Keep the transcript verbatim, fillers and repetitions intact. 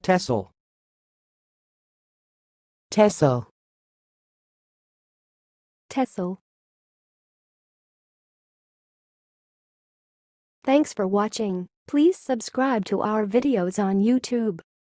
tehsil, tehsil, tehsil. Thanks for watching. Please subscribe to our videos on YouTube.